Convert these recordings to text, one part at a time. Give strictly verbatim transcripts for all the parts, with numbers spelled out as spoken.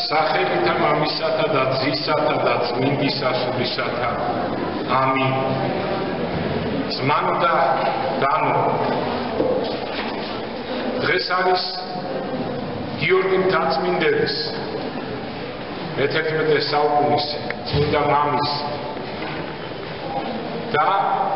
სახელითა მამისათა და ძისათა და წმინდისა სულისათა. ამინ. ზმანო და დანო. დღეს არის გიორგი მთაწმინდელის მეთერთმეტე საუკუნის წმინდა მამის და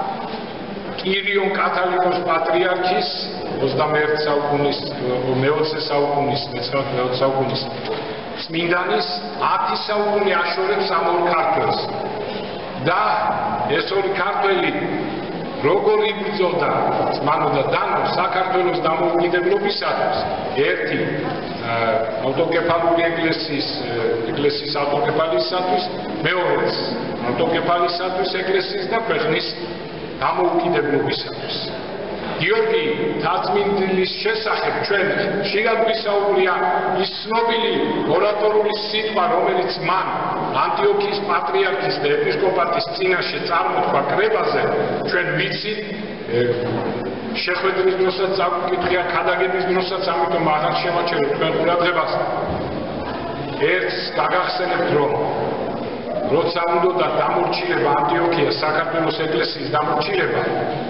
კირიონ კათალიკოს პატრიარქის ოცდამეერთე საუკუნის მეოცე საუკუნის მეცხრამეტე საუკუნის წმინდანის ათი საუკუნე აშორებს ამ ორ ქართველს და ეს ორი ქართველი როგორ იბრძოდა ზმანო და დანო საქართველოს დამოუკიდებლობისათვის ერთი ავტოკეფალური ეკლესიის ეკლესიის ავტოკეფალისათვის მეორეც ავტოკეფალისათვის ეკლესიის და ქვეყნის დამოუკიდებლობისათვის გიორგი მთაწმინდელის შესახებ ჩვენ ხშირად ვისაუბრია ის ცნობილი ორატორული სიტყვა რომელიც მან ანტიოქიის პატრიარქის და ეპისკოპატის წინაშე წარმოთქვა კრებაზე ჩვენ ვიცით შეხვედრის დროსაც წავიკითხია ქადაგების დროსაც ამიტომ აღარ შევაჩერებ თქვენ ყურადღებას ერთს გაგახსენებთ რომ როცა უნდა დამორჩილება ანტიოქიას საქართველოს ეკლესიის დამორჩილება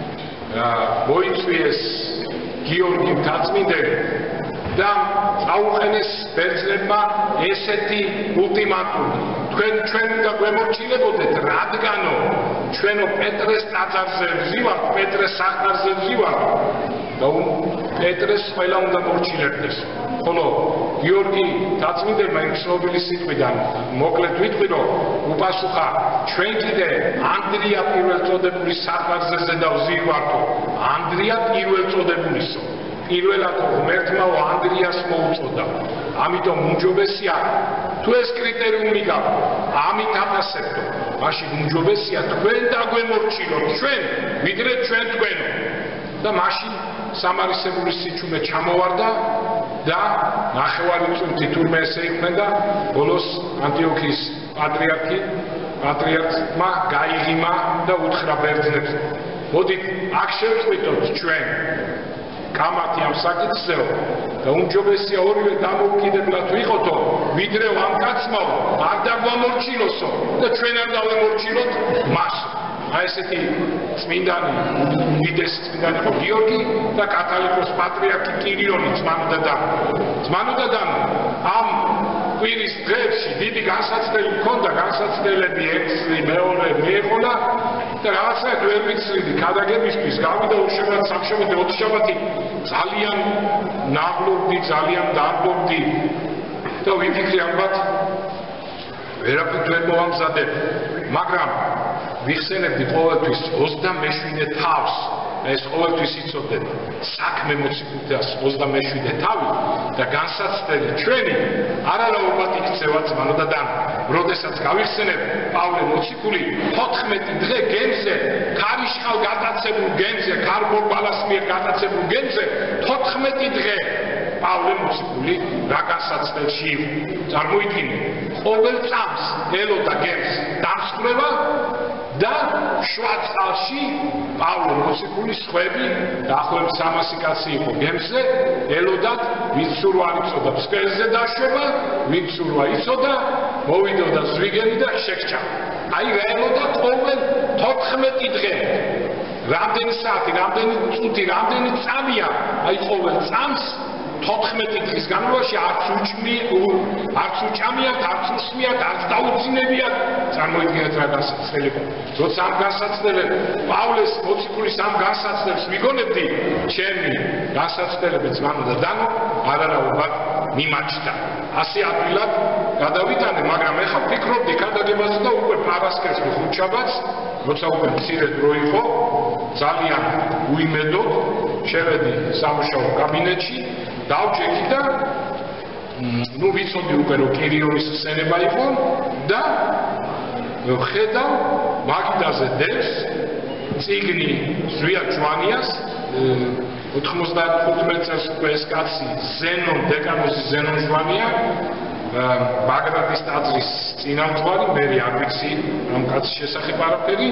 მოიწვიეს გიორგი მთაწმინდელი და აუყენეს ბერძნებმა ესეთი ულტიმატუმი თქვენ ჩვენ უნდა გვემორჩილებოდეთ რადგანო ჩვენო პეტრეს ტაძარზე ვზივართ პეტრეს საყდარზე ვზივართ და პეტრეს ყველა უნდა მორჩილებდეს ხოლო გიორგი მთაწმინდელმა იმ ცნობილი სიტყვიდან მოკლედ ვიტყვი რომ უპასუხა ჩვენ კიდე ანდრია პირველწოდებულის საყდარზე და ვზივართო ანდრია პირველწოდებულისო პირველად ღმერთმა ანდრიას მოუწოდა ამიტომ უმჯობესია თუ ეს კრიტერიუმი გაქვთ ამით აფასებდო მაშინ უმჯობესია თქვენ დაგვემორჩილოთ ჩვენ ვიდრე ჩვენ თქვენო და მაშინ სამარისებური სიჩუმე ჩამოვარდა და ნახევარი წუთი თურმე ესე იყვნენ და ბოლოს ანტიოქიის პატრიარქი პატრიარქმა გაიღიმა და უთხრა ბერძნებს მოდით აქ შევწყვიტოთ ჩვენ კამათი ამ საკითხზეო და უმჯობესია ორივე დამოუკიდებლად ვიყოთო ვიდრე ამ კაცმაო არ დაგვამორჩილოსო და ჩვენ არ დავემორჩილოთ მას აი ესეთი წმინდანი უდიდესი წმინდანი იყო გიორგი და კათალიკოს პატრიარქი კირიონი ზმანო და დანო ზმანო და დანო ამ კვირის დღეებში დიდი განსაცდელი მქონდა განსაცდელები ერთი მეორე მიეყოლა და რაღაცა ვერ ვიცრიდი ქადაგებისთვის გავიდა უშედეგად სამშაბათი ოთხშაბათი ძალიან ნაღლობდი ძალიან დარბობდი და ვიფიქრე ალბათ ვერაფრით ვერ მოვამზადებ მაგრამ ვიხსენებდი ყოველთვის ოცდამეშვიდე თავს ეს ყოველთვის იცოდეთ საქმე მოციქულთას ოცდამეშვიდე თავი და განსაცდელი ჩვენი არალაობად იქცევა ზმანო და დანო როდესაც გავიხსენებ პავლე მოციქული თოთხმეტი დღე გემზე ქარიშხალ გატაცებულ გემზე ქარბოლ ბალას მიერ გატაცებულ გემზე თოთხმეტი დღე პავლე მოციქული რა განსაცდელში იყო წარმოიდგინე ყოველ წამს ელოდა გემს დამსხვრევა და შუა წყალში პავლე მოციქულის სხვები დაახლოებით სამასი კაცი იყო გემზე ელოდათ ვინც სურვა იცოდა ფსკერზე დაშვება ვინც სურვა იცოდა მოვიდოდა ზვიგენი და შექჩა აი რა ელოდა ყოველ თოთხმეტი დღე რამდენი საათი რამდენი წუთი რამდენი წამია აი ყოველ წამს თოთხმეტი დღის განმავლობაში არც უჭმი არც უჭამიათ არც უსმიათ არც დაუძინებიათ წარმოიდგინეთ რა განსაცდელი იყო როცა ამ განსაცდელებს პავლეს მოციქულის ამ განსაცდელს ვიგონებდი ჩემი განსაცდელები ზმანო და დანო არანაობად მიმაჩნდა ასე ადვილად გადავიტანე მაგრამ ეხლა ვფიქრობდი ქადაგებაზე და უკვე პარასკევს ხუთშაბათს როცა უკვე მცირე დრო იყო ძალიან უიმედოდ შევედი სამუშაო კაბინეტში დავჭექი და ნუ ვიცოდი უკვე რომ კირიონის ხსენება იყო და ხედავ მაგიდაზე დევს წიგნი ზვია ჯვანიას ოთხმოცდახუთმეტ წელს უკვე ეს კაცი ზენონ დეკანოზი ზენონ ჯვანია ბაგრატის ტაძრის წინამძღვარი მე არ ვიცი ამ კაცის შესახებ არაფერი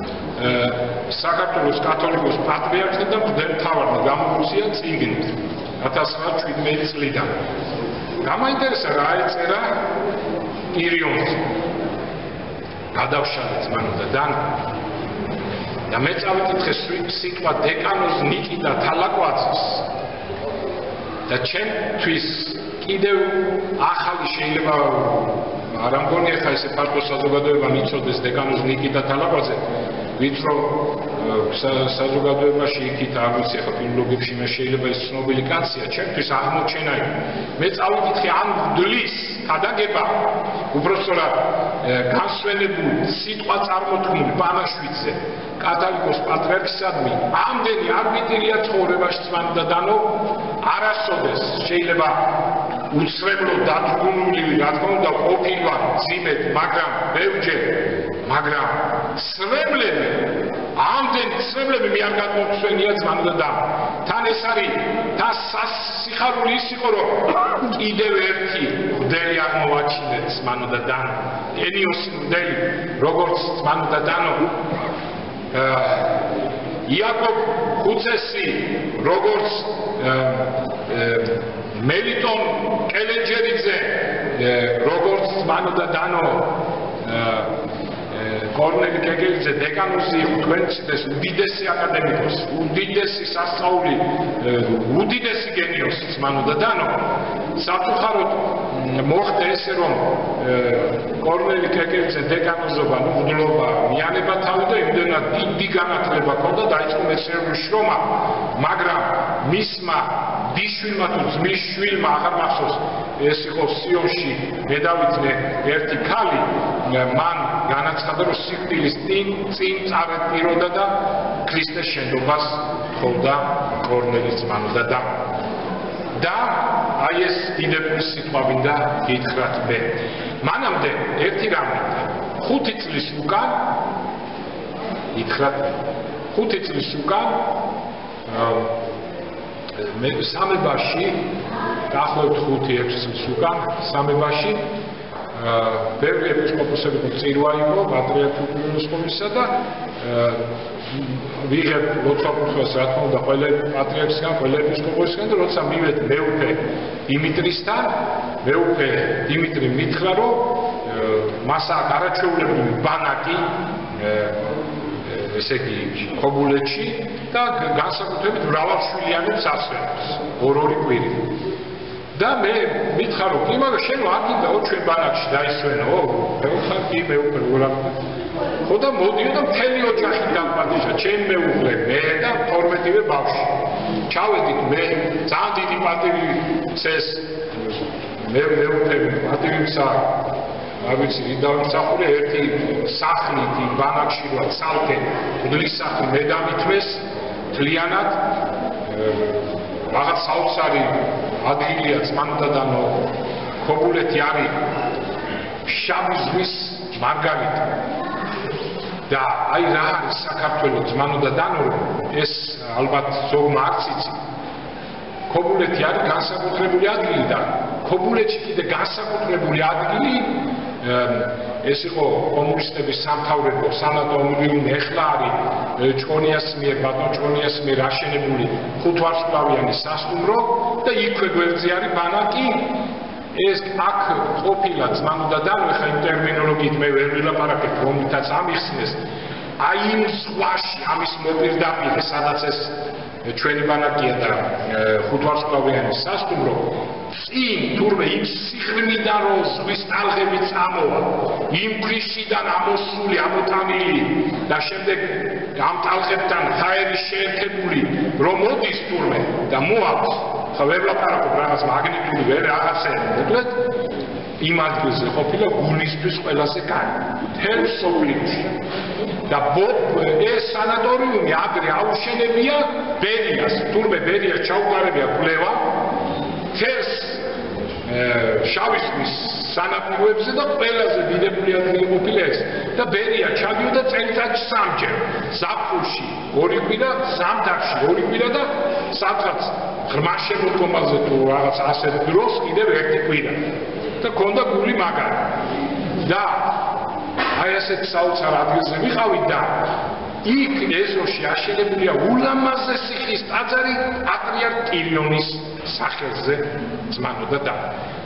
საქართველოს კათოლიკოს პატრიარქი და მღვდელმთავარმა გამოუცია წიგნით ათას ცხრაასი შვიდმეტი წლიდან გამაინტერესა რა ეწერა კირიონს. გადავშალე ძმანო და დან და მე წავიკითხე სიტყვა დეკანოზ ნიკიტა თალაკვაძის და ჩემთვის კიდევ ახალი შეიძლება არ ამგონია ხა ესე ფართო საზოგადოება მიცოდეს დეკანოზ ნიკიტა თალაკვაძე ვიც რომ საზოგადოებაში იქით არ ვიცი ხა ფილოლოგებში მე შეიძლება ის ცნობილი კაცია ჩემთვის აღმოჩენა იყო მე წავიკითხე ამ მღვდლის გადაგება უბრალოდ განსვენებული სიტყვა წარმოთქმული პანაშვიდზე კათოლიკოს პატრიარქისადმი ამდენი არბიტრია ცხოვრებაში ძმანო და დანო არასოდეს შეიძლება უცრებლო დადგმული რა თქმა უნდა ყოფილვარ ძიმედ მაგრამ ბევრჯერ მაგრამ სრებლები ამდენი სრებლები მე არ გადმოგვსვენია ძმანო და დანო თან ეს არის თან სასიხარული ის იყო რომ კიდევ ერთი მღვდელი აღმოვაჩინეთ ძმანო და დანო ენიოსი მღვდელი როგორც ძმანო და დანო იაკობ ხუცესი როგორც მელიტონ კელენჯერიძე როგორც ძმანო და დანო კორნელი კეგელიძე დეკანოზი იყო თქვენთვის უდიდესი აკადემიკოსი უდიდესი სასწაული უდიდესი გენიოსი ძმანო და დანო საფუხაროდ მოხდა ესე რომ კორნელი კეგელიძე დეკანოზობა მღვდლობა მიანება თავი და იმდენად დიდი განათლება ჰქონდა დაიწყო მეცნიერული შრომა მაგრამ მისმა დიშვილმა თუ ძმის შვილმა აღარ მახსოვს ეს იყო სიონში მე დავიძნე ერთი ქალი მან განაცხადა რომ სიკვდილის წინ წარეტყიროდა და ქრისტეს შენდობას თხოვდა კორნელი ძმანო და და და აი ეს დიდებული სიტყვა მინდა გითხრათ მე მანამდე ერთი რამე ხუთი წლის უკან გითხრათ ხუთი წლის უკან მე სამებაში დაახლოებით ხუთი ექვსი წლის უკან სამებაში ბევრი ეპისკოპოსები წირვა იყო პატრიარქიული სკოლისა და ვიღებ ლოცვა-კურთხევას რა თქმა უნდა ყველა პატრიარქისგან ყველა ეპისკოპოსისგან და როცა მივედ მეუფე დიმიტრისთან მეუფე დიმიტრი მითხრა რომ მას აქვს არაჩვეულებრივი ბანაკი ესე იგი ქობულეთში და განსაკუთრებით მრავალშვილიანებს ასვენებს ორ-ორი კვირი და მე მითხარ რომ კი მაგრამ შენ ვაკიდაო ჩვენ ბანაკში დაისვენო მე ვხარ კი მე უკვე რა ხო და მოდიო და მთელი ოჯახი დამპატიჟა ჩემ მეუღლე მე და თორმეტივე ბავშვი ჩავედით მე ძალიან დიდი პატივი წეს მე მე უკვე პატივი ცა არ ვიცი დავიმსახურე ერთი სახლი იმ ბანაკში რა ცალკე მღვდლის სახლი მე დამითმეს თლიანად რაღაც საოცარი ადგილია ძმანო და დანო ქობულეთი არის შავი ზღვის მარგალიტი და აი რა არის საქართველოს ძმანო და დანო ეს ალბათ ზოგმა არ იცი ქობულეთი არის განსაკუთრებული ადგილი და ქობულეთში კიდე განსაკუთრებული ადგილი ეს იყო კომუნისტების სამთავრობო სანატორიუმი ეხლა არის ჭკონიას მიერ ბატონ ჭკონიას მიერ აშენებული ხუთვარსკვლავიანი სასტუმრო და იქვე გვერდზე არის ბანაკი ეს აქ ყოფილა ძმანო და დანო ხა იმ ტერმინოლოგიით მე ვერ ვილაპარაკებ რომლითაც ამიხსნეს აი იმ ზღვაში ამის მოპირდაპირე სადაც ეს ჩვენი ბანაკია და ხუთვარსკვლავიანი სასტუმრო წინ თურმე იმ სიღრმიდან რომ ზღვის ტალღები წამოვა იმ ქვიშიდან ამოსული ამოტანილი და შემდეგ ამ ტალღებთან ჰაერი შეერთებული რომ მოდის თურმე და მოაქვს ხა ვერ ვლაპარაკობ რაღაც მაგნიტური ვერ რაღაცები მოკლედ იმ ადგილზე ყოფილა გულისთვის ყველაზე კარი მთელ სოფლიოში და ეს სანატორიუმი აგრე აუშენებია ბერიას თურმე ბერია ჩაუყარებია კვლევა თეს შავი ზღვის სანაპიროებზე და ყველაზე დიდებული ადგილი ყოფილა ეს და ბერია ჩადიოდა წელიწადში სამჯერ ზაფხულში ორი კვირა ზამთარში ორი კვირა და სადღაც ღრმა შემოდგომაზე თუ რაღაც ასეთ დროს კიდევ ერთი კვირა და ქონდა გული მაგარი და აი ასეთ საოცარ ადგილზე ვიყავით და იქ ეზოში აშენებულია ულამაზესი ხის ტაძარი პატრიარქ კირიონის სახელზე ძმანო და დანო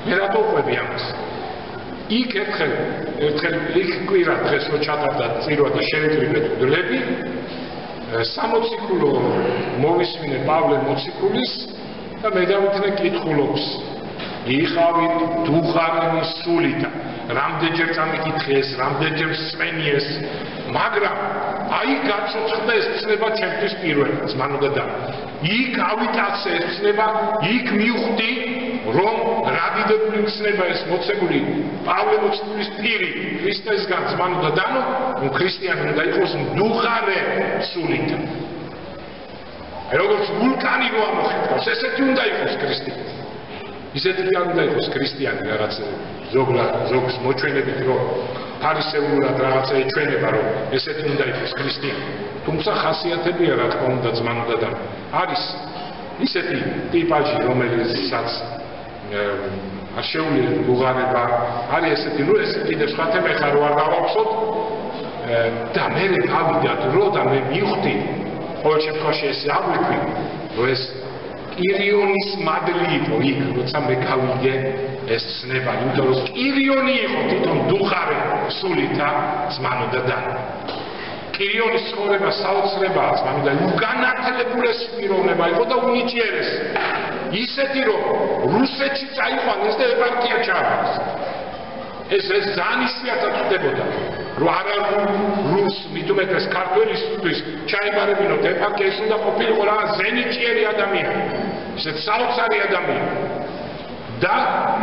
მე რატო ყვები ამას? იქ ერთხელ ერთხელ იქ კვირა დღეს რო ჩატარდა წირვა და შევიკრიბე დვლები სამოციქულო მოვისმინე პავლე მოციქულის და მე დავითნე კითხულობს იხავით დუხარენი სულითა რამდენჯერ წამიკითხეს რამდენჯერ სვენიეს მაგრამ აი გაცოცხლდა ეს ცნება ჩემთვის პირველად მანოდა და იქ ავიტაცე ეს ცნება იქ მივხვდი რომ რა დიდებული ცნება ეს მოცემული პავლე მოციქულის პირი ქრისტესგან მანოდა დანო რომ ქრისტიანი უნდა იყოს დუხარე სულით როგორც ვულკანი რო ამოხეთავს ესეთი უნდა იყოს ქრისტიანი ისეთი არ უნდა იყოს ქრისტიანი რაღაც ზოგლა ზოგს მოჩვენებით რომ ფარისეულად რაღაცა ეჩვენება რომ ესეთი უნდა იყოს ქრისტიანი თუმცა ხასიათებია რა თქმა უნდა ზმანოდა და არის ისეთი ტიპაჟი რომელსაც არ შეუძლია უღარება არის ესეთი ნუ ეს კიდევ სხვა თემა ხარ რო არ გავახსოვთ და მე გავიდათ რო და მე მივხვდი ყოველ შემთხვევაში ეს აღვიქვი რომ ეს კირიონის მადლი იყო იქ როცა მე გავიგე ეს ცნება იმიტომ რომ კირიონი იყო თვითონ დუხარე სულითა ზმანოდა და კირიონის ცხოვრება საოცრებაა ზმანოდა უგანათლებულესი პიროვნება იყო და უნიჭიერესი ისეთი რომ რუსეთში წაიყვანეს და ეპარქია ჩააბარეს ეს ეს ძალიან იშვიათად ხდებოდა რომ არა რუს მithumetes ქართველისთვის ჩაებარებინოთ ეპარქია ის უნდა ყოფილიყო რაღაც ზენიჭიერი ადამიანი ისეთ საოცარი ადამიანი და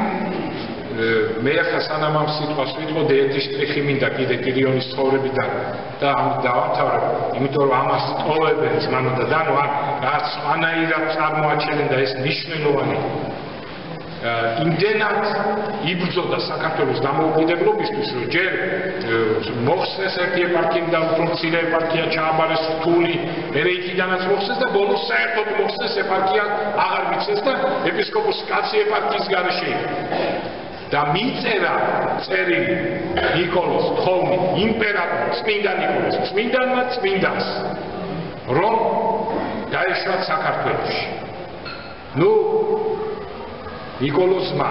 მე ახლა სანამ ამ სიტყვას ვიტყოდი ერთი შტრიხი მინდა კიდე კირიონის ცხოვრებიდან და ამ დავამთავრებ იმიტომ რომ ამას ტოვებენ ზმანოდა და ნუ რაც ანაირად წარმოაჩენენ და ეს მნიშვნელოვანი იმდენად იბრძოდა საქართველოს დამოუკიდებლობისთვის რომ ჯერ მოხსნეს ერთი ეპარქია და უფრო მცირე ეპარქია ჩააბარეს რთული მერე იქიდანაც მოხსნეს და ბოლოს საერთოდ მოხსნეს ეპარქია აღარ მიცეს და ეპისკოპოსი კაცი ეპარქიის გარეშე იყო და მიწერა წერილი ნიკოლოზ თხოვნი იმპერატორ წმინდა ნიკოლოზ წმინდანმა წმინდას რომ დაეშვათ საქართველოში ნუ ნიკოლოზმა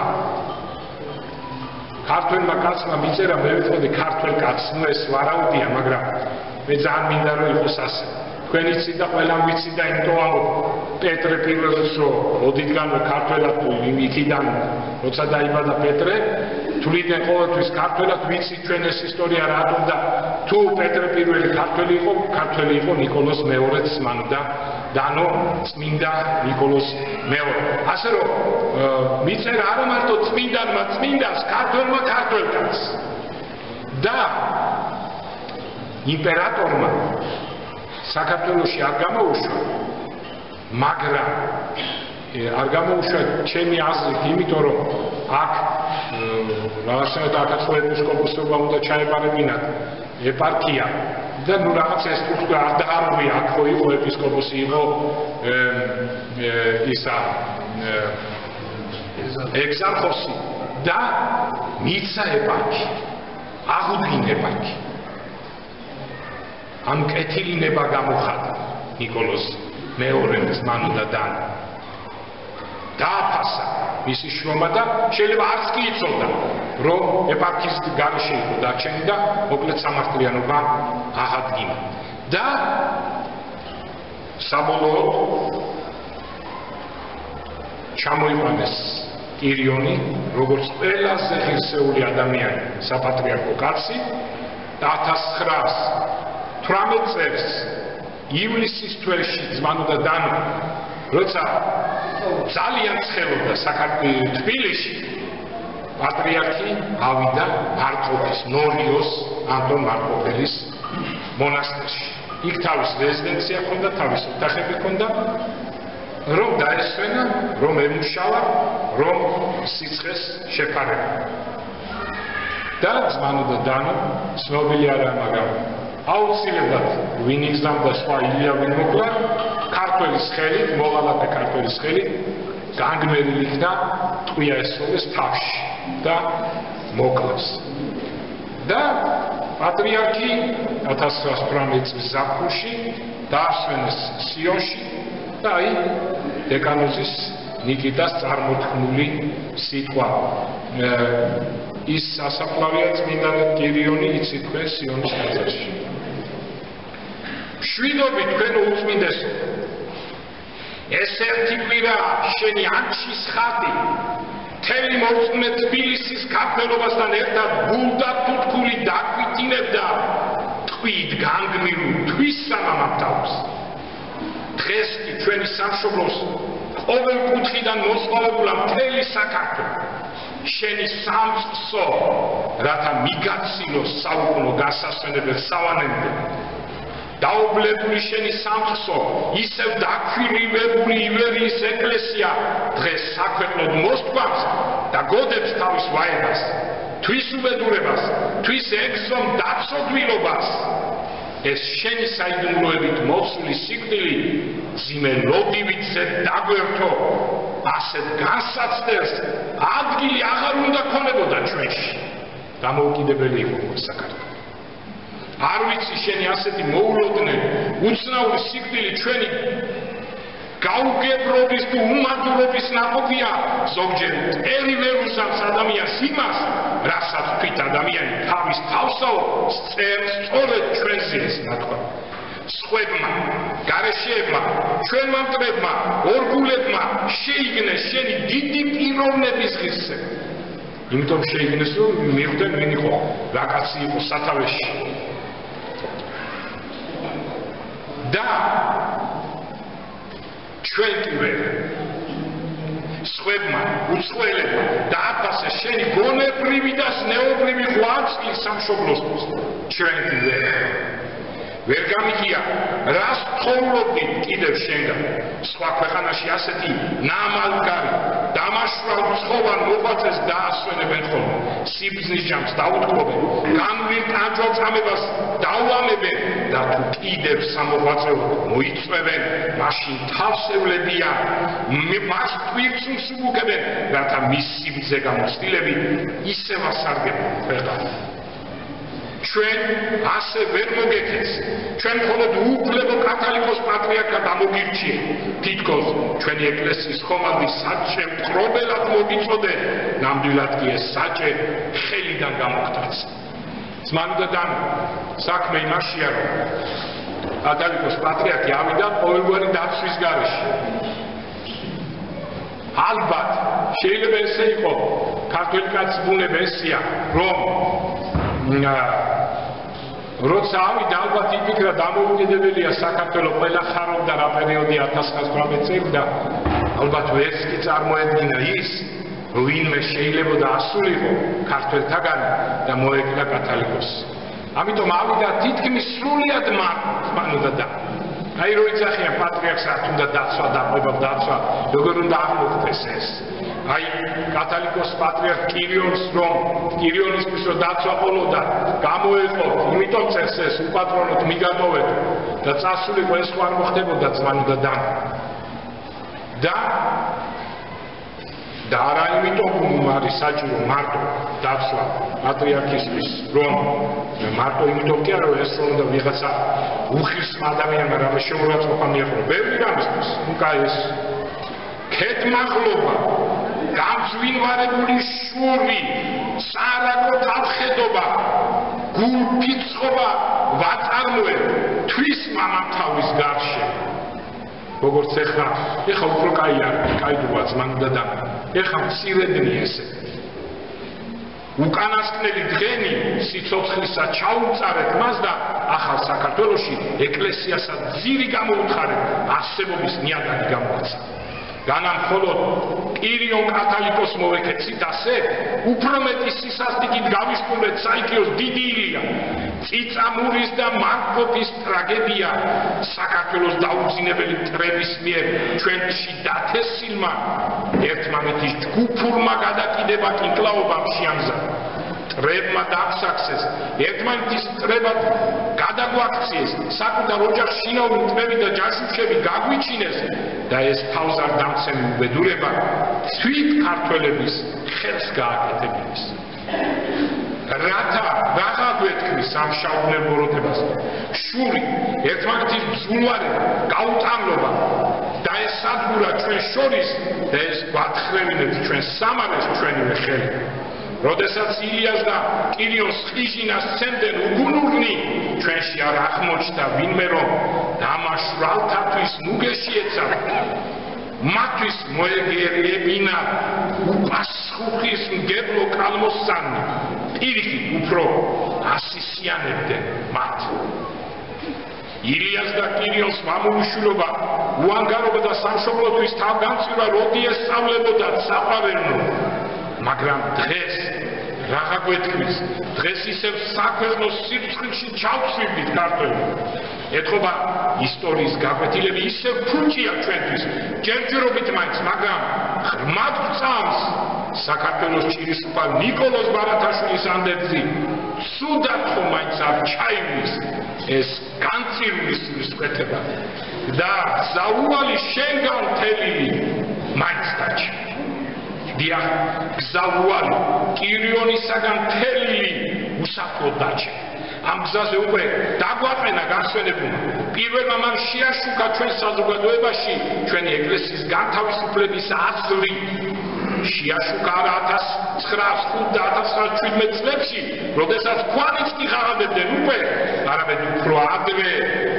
ქართველმა კაცმა მიწერა მე ვიტყოდი ქართველ კაცს ნუ ეს ვარაუდია მაგრამ მე ძალიან მინდა რომ იყოს ასე თქვენ იცით და ყველამ ვიცით და იმიტომ ამბობ პეტრე პირველს რომ ოდითგანვე ქართველად იქიდან როცა დაიბადა პეტრე თuliდნენ ყოველთვის ქართველად ვიცით ჩვენ ეს ისტორია რატომ და თუ პეტრე პირველი ქართველი იყო ქართველი იყო ნიკოლოზ მეორეც მანდა დანო წმინდა ნიკოლოზ მეორე ასე რომ მიწერა არა მარტო წმინდანმა წმინდას ქართველმა ქართველ კაცს და იმპერატორმა საქართველოში არ გამოუშვა მაგრამ არ გამოუშვა ჩემი აზრით იმიტომ რომ აქ რაღაცნაირად აკაცო ეპისკოპოსობა უნდა ჩაებარებინათ ეპარქია და ნუ რაღაც ეს თქო არ დაარღვია აქ ხო იყო ეპისკოპოსი იყო ისა ეგზარხოსი და მიცა ეპარქია აღუდგინე ეპარქია ამ კეთილინება გამოხატა ნიკოლოზ მეორემ ზმანოდა და დააფასა მისი შრომა და შეიძლება არც კი იცოდა რომ ეპარქიის გარეშე იყო დარჩენი და მოკლედ სამართლიანობა აღადგინა და საბოლოოდ ჩამოიყვანეს კირიონი როგორც ყველაზე ღირსეული ადამიანი საპატრიარქო კაცი და ათას ცხრაას თვრამეტ წელს ივლისის თვეში ზმანოდა დანო როცა ძალიან ცხელობდა საქართველოს თბილისში პატრიარქი ავიდა მარტყოფის ნორიოს ანტონ მარტყოფელის მონასტერში იქ თავის რეზიდენცია ჰქონდა თავის ოთახები ჰქონდა რომ დაესვენა რომ ემუშავა რომ სიცხეს შეფარება და ზმანოდა დანო ცნობილი არა მაგრამ აუცილებლად ვინ იგზავნა სხვა ილია ვინ მოკლა ქართველის ხელით მოღალატე ქართველის ხელით განგმერილი იქნა ტყვია ესწოლეს თავში და მოკლეს და პატრიარქი ათას ცხრაას თვრამეტ წლის ზაფხულში დაასვენეს სიონში და აი დეკანოზის ნიკიტას წარმოთქმული სიტყვა. ის სასაფლავია წმინდა კირიონი იცი თქვენ სიონის ტაძარში. მშვიდობით თქვენ უწმინდესო. ეს ერთი კვირა შენი ანჩის ხატი მთელი მორწმუნე თბილისის ქართველობასთან ერთად გულდათუთქული დაკვიტინებდა ტყვით განგმირულ თვის სამამართალოს. დღეს კი ჩვენი სამშობლოს ყოველ კუთხიდან მოსწავლებულა მთელი საქართველო შენი სამწყსო რათა მიგაცინოს საუკუნო გასასვენებელ სავანემდე დაობლებული შენი სამწყსო ისევ დაქვრივებული ივერიის ეკლესია დღეს საქვეყნოდ მოსთქვამს და გოდებს თავის ვაებას თვის უბედურებას თვის ეგზომ დაცოდვილობას ეს შენი საიდუმლოებით მოცული სიკვდილი ძიმე ლოდივიძე დაგვერთო ასეთ განსაცდელს ადგილი აღარ უნდა ქონებოდა ჩვენში დამოუკიდებელი იყო საქართველო არ ვიცი შენი ასეთი მოულოდნელი უცნაური სიკვდილი ჩვენი გაუგებრობის თუ უმადურობის ნაყოფია ზოგჯერ წერი ვერ უსამს ადამიანს იმას რასაც თვით ადამიანი თავის თავსაო წერს სწორედ ჩვენზე ეს ნათქვამი სხვებმა გარეშეებმა ჩვენმა მტრებმა ორგულებმა შეიგნეს შენი დიდი პიროვნების ღირსება იმიტომ შეიგნეს რომ მიხვდნენ ვინ იყო რა კაცი იყო სათავეში და ჩვენ კი ვერ სხვებმა უცხოელებმა დააფასე შენი გონებრივი და ზნეობრივი ღვაწლი სამშობლოსთვის ჩვენ კი ვერ ვერ გამიგია რას ცხოვრობდით კიდევ შენგან სხვა ქვეყანაში ასეთი ნამალგარი დამაშვრალ ცხოვარ მოღვაწეს დაასვენებენ ხოლმე სიბრძნის ჯამს დაუთმობენ განვლილ ტანჯვალ-წამებას დაუამებენ და თუ კიდევ სამოღვაწეოდ მოიწვევენ მაშინ თავსევლებია მას ტვირთს უსუბუქებენ რათა მის სიბრძე გამოცდილები ისევ ასარგებლონ ქვეყანას ჩვენ ასე ვერ მოგექეს ჩვენ მხოლოდ უუფლებო კათოლიკოს პატრიარქად ამოგირჩიეთ თითქოს ჩვენი ეკლესიის ხომალდის საჭე მყრობელად მოგიწოდეთ ნამდვილად კი ეს საჭე ხელიდან გამოგტაცა ძმანუდადან საქმე იმაშია რომ კათოლიკოს პატრიარქი ავიდა ყოველგვარი დაცვის გარეშე ალბათ შეიძლება ესე იყო ქართველი კაცი ბუნება ესია რომ როცა ავიდა ალბათ იფიქრა დამოუკიდებელია საქართველო ყველა ხარობდა რა პერიოდი ათას ცხრამეტ წელი და ალბათ ვერც კი წარმოედგინა ის რომ ვინმე შეიძლებოდა ასულიყო ქართველთაგან და მოეკლა კათოლიკოსს ამიტომ ავიდა თითქმის სრულიად მანუდა და აი რო იძახიან პატრიარქს რა თუნდა დაცვა დაყვება დაცვა როგორ უნდა აღმოხდეს ეს აი კათოლიკოს პატრიარქ კირიონს რომ კირიონისთვის რომ დაცვა ყოლოდა გამოეყო იმიტომ წერს ეს უპატრონოთ მიგატოვეთ და წასულიყო ეს ხო არ მოხდებოდა ძმანუდა და და და არა იმიტომ არის საჭირო მარტო დაცვა პატრიარქისთვის რომ მარტო იმიტომ კი არა ეს რომ და ვიღაცა უხილსმა ადამიანმა რამე შეურაცხყოფა მიეღო ბევრი რამისთვის უკა ეს ქეთმაღლობა გამძვინვარებული შური სარაკო თავხედობა გულფიცხობა ვაწარმოე თვის მამამთავის გარშე როგორც ეხლა ეხლა უფრო კაი არის კაიდურა ძმანუდა და ეხლა მცირედნი ესე უკანასკნელი დღენი სიცოცხლისა ჩაუწარეთ მას და ახალ საქართველოში ეკლესიასაც ძირი გამოუთხარეთ არსებობის ნიადაგი გამოაცა განამ მხოლოდ კირიონ კათოლიკოს მოვეკეცით ასე უფრო მეტი სისასტიკით გავისკვნეთ საიქიოს დიდი ილია წიწამურის და მარკოფის ტრაგედია საქართველოს დაუძინებელი მტრების მიერ ჩვენში დათესილმა ერთმანეთის ჯგუფურმა გადაკიდება კინკლაობამ შეამზადა მტრებმა დააფსაქსეს ერთმანეთის მტრებად გადაგვაქციეს საკუთარ ოჯახს შინაური მტრები და ჯაშუშები გაგვიჩინეს და ეს თავზარ დამცემი უბედურება თვით ქართველების ხელს გააკეთებინის რათა რაღა გვეთქმის ამ შავნელ ბოროტებას შური ერთმანეთის ბრძოლვარება გაუტანლობა და დაესადგურა ჩვენ შორის და ეს გვათხრევინეთ ჩვენ სამარეს ჩვენივე ხელი. როდესაც ილიას და კირიონს ხიჟინას სცემდნენ უგუნურნი, ჩვენში არ აღმოჩნდა ვინმე რომ დამაშვრალთათვის ნუგეში ეცავ. მათთვის მოეგერიებინა უპასუხის მგებლო კალმოსანი, პირიქით უფრო ასისიანებდნენ მათ. ილიას და კირიონს მამულიშვილობა, უანგარობა და სამშობლოთვის თავგანწირვა როდი ესწავლებოდა საყვარელნო, მაგრამ დღეს რაღა გვეთქვის, დღეს ისევ საქვეყნოს სიბრწყილში ჩავცვივდით ქართველი. ეთქობა ისტორიის გაკვეთილები ისევ ფუჭია ჩვენთვის, ჯერჯერობით მაინც, მაგრამ ღრმად ვწამს საქართველოს ჭირისუფალ ნიკოლოზ ბარათაშვილის ანდერძი, ცუდად ხომ მაინც არ ჩაივლის ეს განწირული სულისკვეთება და გზაუვალი შენგან თელილი მაინც დაჩა. დიახ, გზაუვალი კირიონისაგან თელილი უსაფროდ დაჩა. ამ გზაზე უკვე დაგვაყენა განსვენებულმა. პირველმა მან შეაშუქა ჩვენ საზოგადოებაში ჩვენი ეკლესიის განთავისუფლების აზრი. შეაშუქა არა ათას ცხრაასი და ათას ცხრაასი შვიდმეტ წლებში, როდესაც ქვანიც კი ღაღადებდნენ უკვე, არამედ უფრო ადრე,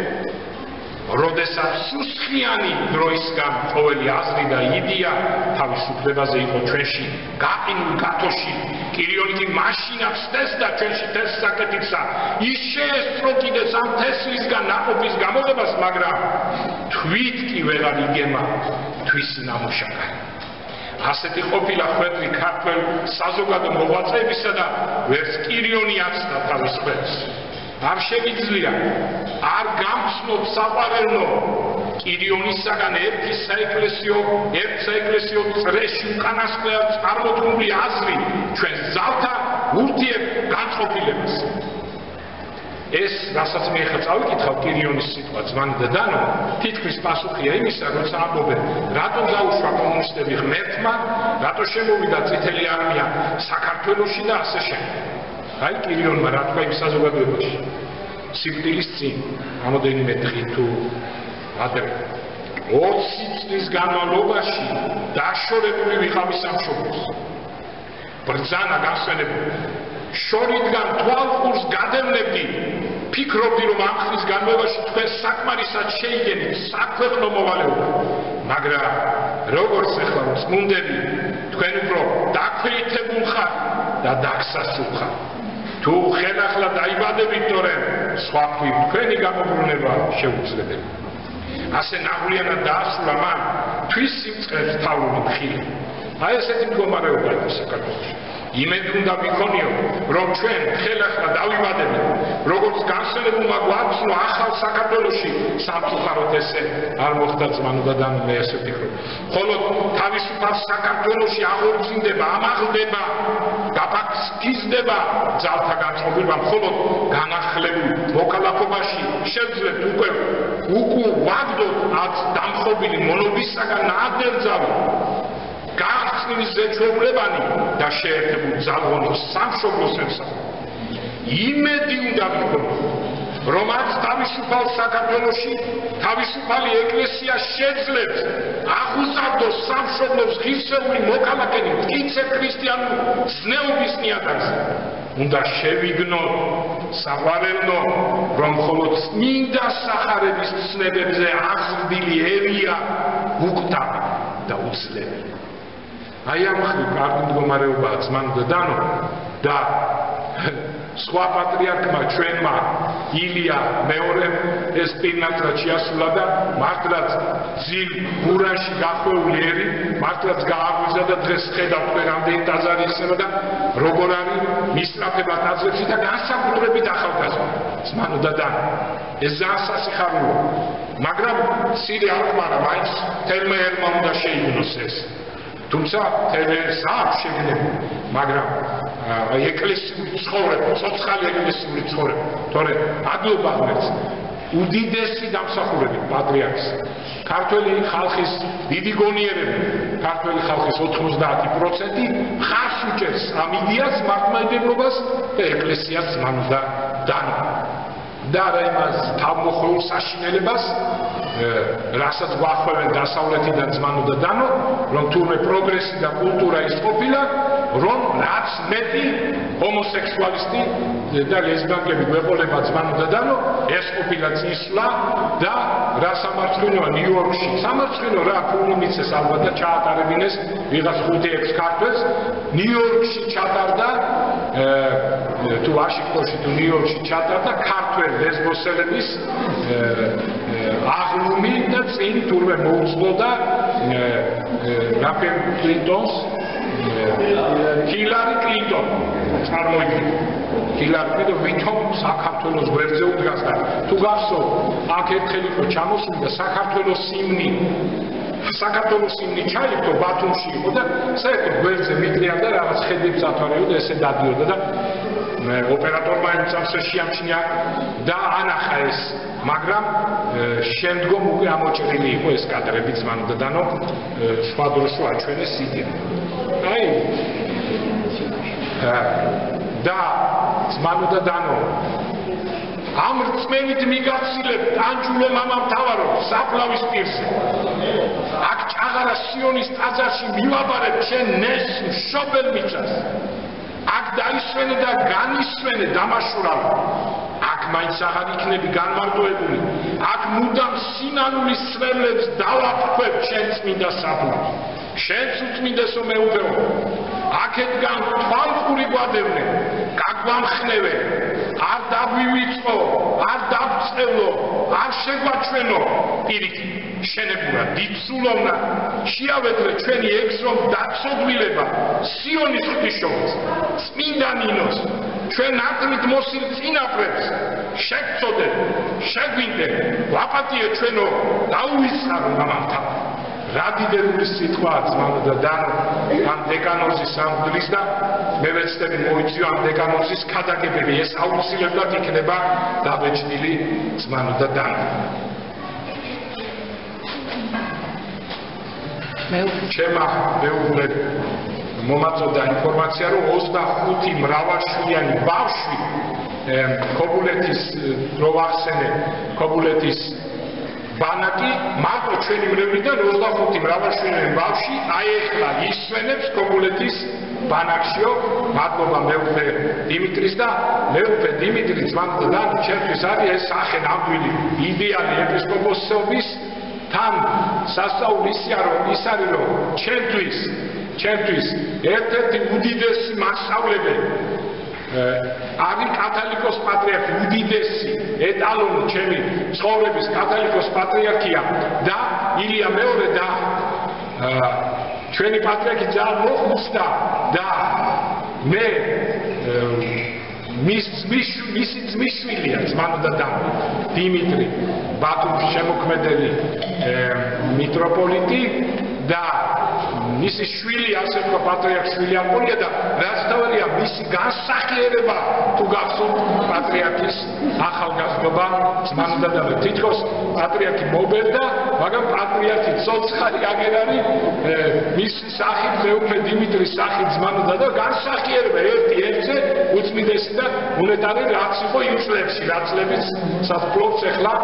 როდესაც სუსხიანი დროისგან ყოველი აზრი და იდეა თავისუფლებაზე იყო ჩვენში გაყინულ გათოში. კირიონი მაშინა ვსწესდა ჩვენში თესლს საკეთისა, ის შეესწრო კიდეც ამ თესლისგან ნაყოფის გამოღებას, მაგრამ თვით კი ვეღარ იგემა თვისი ნამუშაკარი. ასეთი ყოფილა ხვედრი ქართველ საზოგადო მოღვაწეებისა და ვერც კირიონი აცდა თავის ხელს. არ შეგიძლია არ გამხსნოთ საყვარელო კირიონისაგან ერთი საეკლესიო ერთ საეკლესიო წრეში უკანასკნელად წარმოთქმული აზრი ჩვენ ძალთა ურთიერთ განწყობილებას. ეს რასაც მე ხა წავიკითხავ კირიონის სიტყვა ძმანი და დანო, თითქმის პასუხია იმისა, როცა ამბობენ, რატომ დაუშვა კომუნისტები ღმერთმა, რატო შემოვიდა წითელი არმია საქართველოში და ასე შემდეგ. აი კირიონმა რა თქვა იმ საზოგადოებაში. სიკვდილის წინ, რამოდენიმე დღით თუ ადრე, ოცი წლის განმავლობაში დაშორებული ვიყავი სამშობლოს. ბრძანა განსვენებული. შორიდან თვალყურს გადევნებდი, ფიქრობდი რომ ამ ხნის განმავლობაში თქვენ საკმარისად შეიგენით საქვეყნო მოვალეობა, მაგრამ როგორც ახლა წმუნდები, თქვენ უფრო დაქვეითებულ ხართ და დაგსასულ ხართ. თუ ხელახლა დაიბადებით, თორემ სხვა ფიქრ თქვენი გამობრუნება შეუძლებელი. ასე ნაღვლიანად დაასრულა მან თვის სიმწყებს თავული მხილე. აი ესეთი მდგომარეობა იყო საქართველოში. იმედ უნდა ვიქონიო, რომ ჩვენ ხელახლა დავიბადებით, როგორც განსვენებულმა გვაცნო ახალ საქართველოში, სამწუხაროდ ესე არ მოხდა ძმანო და დანო, მე ესე ვფიქრობ. ხოლო თავისუფალ საქართველოში აღორძინდება, ამაღლდება, გაფაქციზდება ძალთა განწყობილება, მხოლოდ განახლებულ მოქალაქობაში შევძლებთ უკვე უკუ ვაგდოთ ათ დამხობილი მონობისაგან ნადერძავი. გახსნის ზეჩვეულებანი და შეერთებულ ძალღონილ სამშობლოს ემსახურება. იმედი უნდა ვიქონოთ, რომ აქ თავისუფალ საქართველოში თავისუფალი ეკლესია შეძლებს აღუზარდოს სამშობლოს ღირსეული მოქალაქენი მტკიცე ქრისტიანულ ზნეობის ნიადაგზე. უნდა შევიგნოთ საყვარელო, რომ მხოლოდ წმინდა სახარების ცნებებზე აღზრდილი ერია უკვდა და უძლები. აი ამ ხრივ კარგი მდგომარეობაა ძმანო და დანო და სხვა პატრიარქმა ჩვენმა ილია მეორემ ეს პირნათლად შეასრულა და მართლაც ძილ გურაში გახვეული ერი მართლაც გააღვიზა და დღეს ხედავთ თქვენ რამდენი ტაძარი იხსნება და როგორ არის მისწრაფება ტაძრებში და განსაკუთრებით ახალგაზრდა ძმანო და დანო ეს ძალიან სასიხარულოა, მაგრამ მცირე ალყმარა მაინც თელმა ერმა უნდა შეიგნოს ეს. თუმცა თელერს აქვს შეგნები, მაგრამ ეკლესიური ცხოვრება, სოციალური ეკლესიური ცხოვრება, თორემ ადლობა ღმერთს უდიდესი დამსახურები პატრიარქს. ქართველი ხალხის დიდი გონიერები, ქართველი ხალხის ოთხმოცდაათი პროცენტი ხარს უჭერს ამ იდეას, მართლმადიდებლობას და ეკლესიას ძმანო და დანო. და რა იმას თავმოხმეულ საშინელებას რასაც გვახვევენ დასავლეთიდან ძმანო და დანო, რომ თურმე პროგრესი და კულტურა ის ყოფილა, რომ რაც მეტი ჰომოსექსუალისტი და ლესბიянკები გვეყოლება ძმანო და დანო, ეს ყოფილა წინსვლა და რა სამარცხვინოა ნიუ-იორკში. სამარცხვინო რა ფული მიცეს ალბათ და ჩაატარებინეს ვიღაც ხუთი ექვს ქართველს. ნიუ-იორკში ჩატარდა თუ ვაშინგტონში თუ ნიუ-იორკში ჩატარდა ქართველ ლესბოსელების აღლუმი და წინ თურმე მოუწოდა რაფერ კლინტონს ჰილარი კლინტონ წარმოიდგინე ჰილარი კლინტონ ვითომ საქართველოს გვერდზე უდგას და თუ გახსოვთ აქ ერთხელ იყო ჩამოსული და საქართველოს სიმნი საქართველოს სიმნი ჩაიგდო ბათუმში იყო და საერთოდ გვერდზე მიდრეანდა რაღაც ხედებს ათვალებოდა ესე დადიოდა და ოპერატორმა იმ წამსა შეამჩნია და ანახა ეს მაგრამ შემდგომ უკვე ამოჭრილი იყო ეს კადრები ძმანო და დანო სხვა დროში აჩვენეს სიდიო აი და ძმანო და დანო ამ რწმენით მიგაცილებთ ანჯულო მამამთავარო საფლავის პირზე აქ ჭაღარა სიონის ტაძარში მივაბარებ შენ ნეს მშობელ მიწას აქ დაისვენე და განისვენე დამაშურავი აქ მაინც აღარ იქნები განმარტოებული აქ მუდამ სინანულის სველებს დავაფქვებ შენ წმინდა საფლავს შენც უწმინდესო მეუფეო აქეთგან თვალყური გვადევნე გაგვამხნევე არ დაგვივიწყო არ დავწელო არ შეგვაჩვენო პირიქით შენებურად დიცულოვნა შეავედრე ჩვენი ეგზრომ დაცოდვილება სიონის ღვთისმშობელს წმინდა ნინოს ჩვენ აკრით მოსილ წინაპრებს შეგწოდეთ შეგვინდეთ ვაპატიე ჩვენო დაუვიწყარო მამამთავარ რა დიდებული სიტყვაა ძმანო და დანო ამ დეკანოზის სამღვდლის და მე ვეცდები მოიწვიო ამ დეკანოზის ქადაგებები ეს აუცილებლად იქნება დაბეჭდილი ძმანო და დანო ჩემმა მეუღლემ მომაწოდა ინფორმაცია რომ ოცდახუთი მრავალშვილიანი ბავშვი ქობულეთის რო ვახსენე ქობულეთის ბანაკი მარტო ჩვენი მრევლიდან ოცდახუთი მრავალშვილიანი ბავშვი აეხლა ისვენებს ქობულეთის ბანაკშიო მადლობა მეუღლე დიმიტრის და მეუღლე დიმიტრი ძმანო და ჩემთვის არის ეს სახე ნამდვილი იდეალი ეპისკოპოსობის თან სასწაული ისია რომ ის არის რომ ჩემთვის ჩემთვის ერთ-ერთი უდიდესი მასწავლებელი არის კათოლიკოს პატრიარქი უდიდესი ეტალონი ჩემი ცხოვრების კათოლიკოს პატრიარქია და ილია მეორე და ჩვენი პატრიარქი ძალიან მოხუცდა და მე მის მისი ძმისშვილია ძმანო და დანო დიმიტრი ბათუმში შემოქმედელი მიტროპოლიტი და მისი შვილი ასე თქვა პატრიარქის შვილი ამპოლია და რაც თავია მისი განსახიერება თუ გახსოვთ პატრიარქის ახალგაზრდობა ძმანო და დანო თითქოს პატრიარქი მობერდა მაგრამ პატრიარქი ცოცხალი აგერ არის მისი სახით მეუღლე დიმიტრის სახით ძმანო და დანო განსახიერება ერთი ერთზე უწმინდესი და უნეტარი რაც იყო იმ წლებში რაც წლების საფლობს ახლა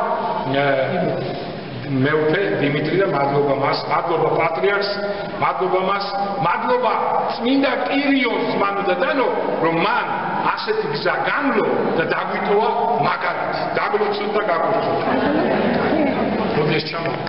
მეუფე დიმიტრი და მადლობა მას, მადლობა პატრიარქს, მადლობა მას, მადლობა წმინდა კირიოს ძმანო და დანო, რომ მან ასეთი გზა განვლო და დაგვიტოვა მაგალითი, დაგლოცოთ და გაგვრცელოთ. მოდი ეს ჩამო